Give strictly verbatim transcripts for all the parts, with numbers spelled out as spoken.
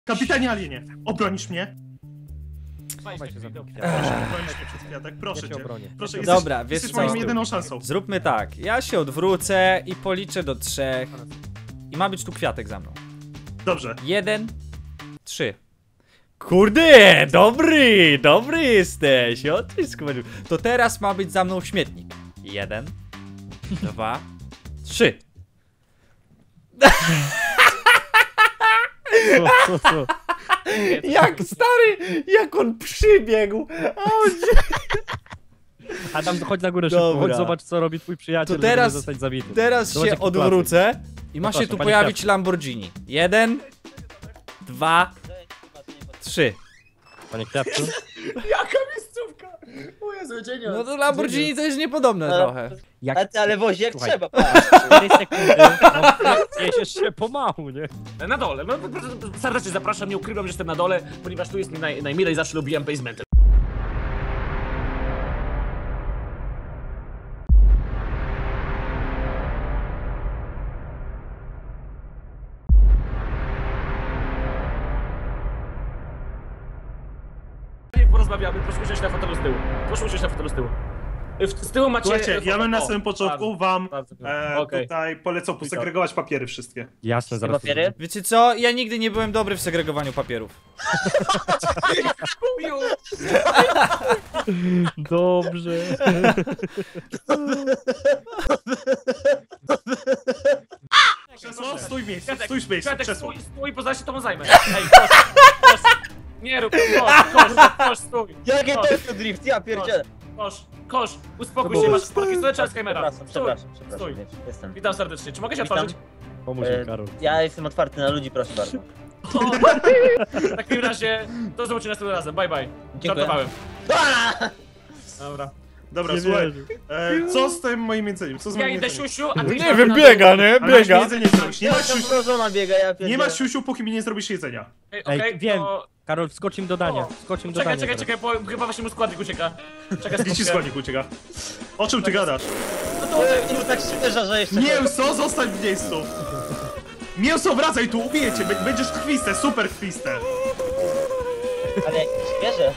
Kapitanie Alienie, obronisz mnie? Chowaj się za mną. Proszę, obronisz mnie przez kwiatek, proszę Ja cię cię. obronię. Proszę, jesteś, Dobra, wiesz jesteś co? moją jedyną szansą. Zróbmy tak, ja się odwrócę i policzę do trzech. I ma być tu kwiatek za mną. Dobrze. Jeden, trzy. Kurde, dobry, dobry jesteś. O, ty skubaniu. To teraz ma być za mną śmietnik. Jeden, dwa, trzy. Co, co, co? Jak stary, jak on przybiegł. O, Adam, chodź na górę szybko, Dobra. chodź zobacz co robi twój przyjaciel, To teraz- żeby nie zostać zabity. Teraz Zobacz, się jaki odwrócę i ma się Zapraszam, tu panie pojawić kwiatku. Lamborghini. Jeden, dwa, trzy. Panie Kwiatku? Jaka miejscówka! O Jezu, dzień No to Lamborghini to jest niepodobne No. trochę. Jak Ale, ale wozi jak Słuchaj. trzeba, patrz. cztery sekundy, no, jedziesz się pomału, nie? Na dole, no, serdecznie zapraszam, nie ukrywam, że jestem na dole, ponieważ tu jest mi naj, najmilej, zawsze lubiłem basementem. Porozmawiamy, proszę usiąść na fotelu z tyłu. Proszę usiąść na fotelu z tyłu. W, z tyłu macie... Słuchajcie, ja bym na o, samym początku bardzo, wam bardzo, e, okej. tutaj polecał posegregować papiery wszystkie. Jasne, zaraz. Papiery? Wiecie co? Ja nigdy nie byłem dobry w segregowaniu papierów. Dobrze. Krzesło, stój w miejscu, Kwiatek, stój w miejscu, Kwiatek, krzesło. stój, stój, bo zaraz się tobą zajmę. Ej, kosz, kosz. Nie rób, kosz, kosz, kosz, stój. Jakie Kosz, to jest drift, ja pierdzielę. Kosz, kosz, uspokój się, masz Parkinsona czy Alzheimera? Przepraszam, Stój, przepraszam, przepraszam, stój. wiesz, jestem. Witam serdecznie, czy mogę się Witam. otworzyć? Pomóż E, mi, Karol. Ja jestem otwarty na ludzi, proszę bardzo. W takim razie, do zobaczenia następnym razem, bye bye. Dziękuję. Żartowałem. A! Dobra. Dobra, Nie słuchaj, wierzę. e, co z tym moim jedzeniem? Co z Ja moim idę jedzeniem? siusiu, a ty... Nie idź wiem, na- biega, nie? Ale masz mi Biega. jedzenie zrobić, nie masz Tam siusiu, żona biega, ja pierdzielę. nie masz siusiu, póki mi nie zrobisz jedzenia. Ej, Ej, okej, wiem. to... Karol, wskocz im do dania. O, Wskocz im do Czekaj, dania. czekaj, teraz. czekaj, bo chyba właśnie mu składnik ucieka. Czekaj, Gdzie ci sekundkę. składnik ucieka? O czym ty gadasz? No to oddaj, To tak świeża, że jeszcze... Mięso, zostań w miejscu! Mięso, wracaj tu, ubiję cię, b- będziesz krwiste, super krwiste! Ale świeże.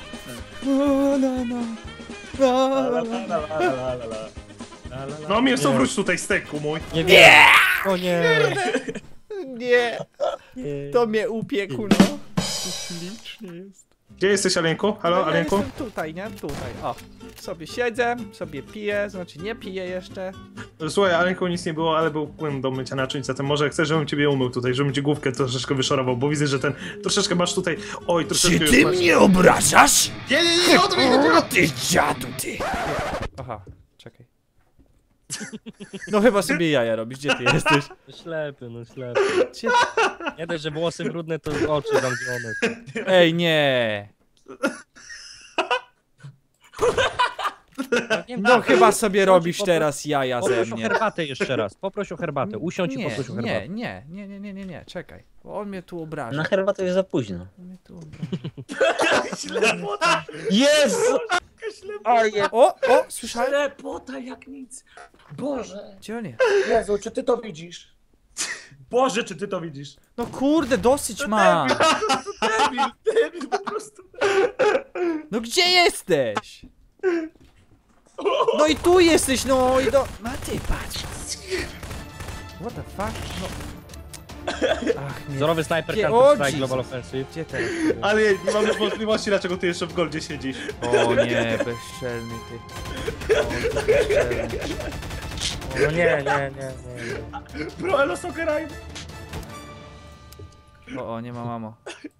No mięso, Nie. wróć tutaj, steku mój. Nie wiem. O nie. Nie, Nie. to mnie upiekł, no. Ślicznie jest. Gdzie jesteś, Alenku? Halo, No ja Alenku? jestem tutaj, nie? Tutaj, o. Sobie siedzę, sobie piję, znaczy nie piję jeszcze. Słuchaj, Alenku nic nie było, ale był płyn do mycia naczyń, zatem może chcesz, żebym ciebie umył tutaj, żebym ci główkę troszeczkę wyszorował, bo widzę, że ten troszeczkę masz tutaj... Oj, troszeczkę... już masz- obrażasz? Nie, nie, nie, o to mi chodziło! Ty dziadu, ty! Aha, czekaj. No chyba sobie jaja robisz, gdzie ty jesteś? No ślepy, no ślepy. Gdzie... Nie dość, że włosy brudne, to oczy zamglone. Ej, nie! No chyba sobie robisz teraz jaja ze Poproś o mnie. herbatę jeszcze raz. Poproś o herbatę. Usiądź i Nie, poproś o nie, herbatę. nie, nie, nie, nie, nie, nie, czekaj. Bo on mnie tu obraża. Na herbatę już za późno. On mnie tu obraża. Jezu! O, je... O, o, słyszałem? Ślepota jak nic. Boże. Gdzie on jest? Jezu, czy ty to widzisz? Boże, czy ty to widzisz? No kurde, dosyć ma! Debil, debil po prostu. No gdzie jesteś? No i tu jesteś, no i do... No ty, patrz. What the fuck? No... Ach, nie. Wzorowy snajper Gdzie- Counter o, Strike Jesus. Global Offensive. Gdzie teraz? Ale nie mam już możliwości, dlaczego ty jeszcze w Goldzie siedzisz. O nie, bezczelny ty. O, ty bezczelny. No nie, nie, nie, nie. Bro, elo Soccerine. O, o, nie ma mamo.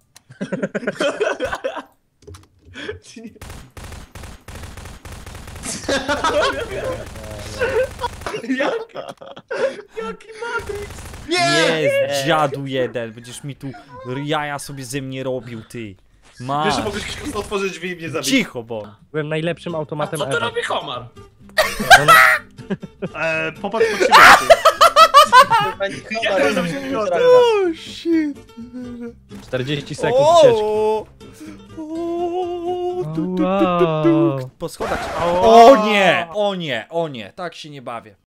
Jest, dziadu jeden. Będziesz mi tu jaja sobie ze mnie robił, ty. Ma. Wiesz, że mogłeś po prostu otworzyć drzwi i mnie zabić. Cicho, bo. Byłem najlepszym automatem Co to ever. robi Homar? No, no, E, popatrz pod siebie. Ja to zrobić nie mogę. O, shit. czterdzieści sekund ucieczki. O, o, tu, tu, tu, tu, tu. Wow. Po schodach. O nie, o nie, o nie, tak się nie bawię.